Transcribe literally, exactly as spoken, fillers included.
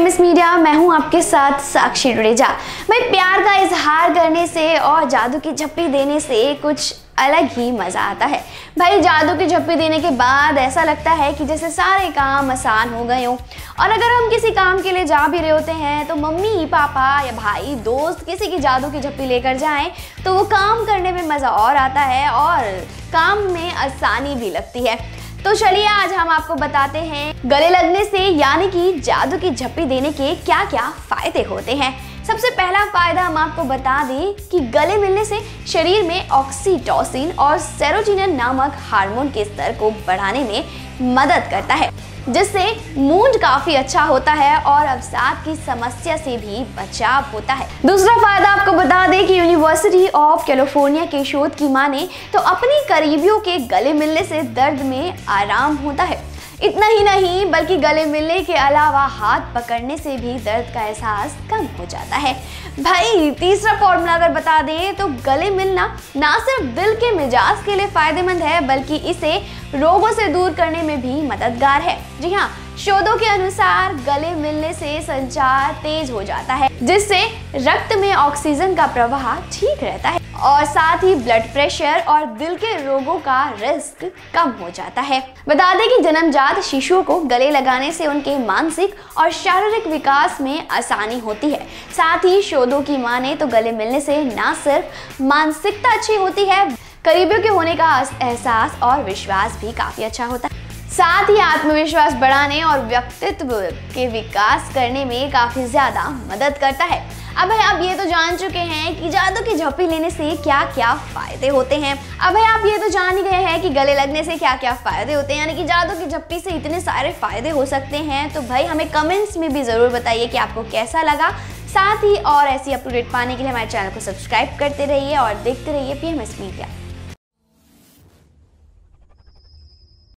PMS media, मैं हूं आपके साथ साक्षी डुडेजा। भाई प्यार का इजहार करने से और जादू की झप्पी देने से कुछ अलग ही मज़ा आता है। भाई जादू की झप्पी देने के बाद ऐसा लगता है कि जैसे सारे काम आसान हो गए हों। और अगर हम किसी काम के लिए जा भी रहे होते हैं तो मम्मी पापा या भाई दोस्त किसी की जादू की झप्पी लेकर जाएं तो वो काम करने में मज़ा और आता है और काम में आसानी भी लगती है। तो चलिए आज हम आपको बताते हैं गले लगने से यानी कि जादू की झप्पी देने के क्या क्या फायदे होते हैं। सबसे पहला फायदा हम आपको बता दें कि गले मिलने से शरीर में ऑक्सीटोसिन और सेरोटोनिन नामक हार्मोन के स्तर को बढ़ाने में मदद करता है, जिससे मूड काफी अच्छा होता है और अवसाद की समस्या से भी बचाव होता है। दूसरा फायदा आपको बता दें कि यूनिवर्सिटी ऑफ कैलिफोर्निया के शोध की माने तो अपनी करीबियों के गले मिलने से दर्द में आराम होता है। इतना ही नहीं बल्कि गले मिलने के अलावा हाथ पकड़ने से भी दर्द का एहसास कम हो जाता है। भाई तीसरा फॉर्मूला अगर बता दें तो गले मिलना ना सिर्फ दिल के मिजाज के लिए फायदेमंद है बल्कि इसे रोगों से दूर करने में भी मददगार है। जी हाँ, शोधों के अनुसार गले मिलने से संचार तेज हो जाता है, जिससे रक्त में ऑक्सीजन का प्रवाह ठीक रहता है और साथ ही ब्लड प्रेशर और दिल के रोगों का रिस्क कम हो जाता है। बता दें कि जन्मजात शिशुओं को गले लगाने से उनके मानसिक और शारीरिक विकास में आसानी होती है। साथ ही शोधों की माने तो गले मिलने से न सिर्फ मानसिकता अच्छी होती है, करीबियों के होने का एहसास और विश्वास भी काफी अच्छा होता है। साथ ही आत्मविश्वास बढ़ाने और व्यक्तित्व के विकास करने में काफी ज्यादा मदद करता है। अब भाई आप ये तो जान चुके हैं कि जादू की झप्पी लेने से क्या क्या फायदे होते हैं। अब भाई आप ये तो जान ही गए हैं कि गले लगने से क्या क्या फायदे होते हैं, यानी कि जादू की झप्पी से इतने सारे फायदे हो सकते हैं। तो भाई हमें कमेंट्स में भी जरूर बताइए कि आपको कैसा लगा। साथ ही और ऐसी अप टू डेट पाने के लिए हमारे चैनल को सब्सक्राइब करते रहिए और देखते रहिए पीएमएस मीडिया।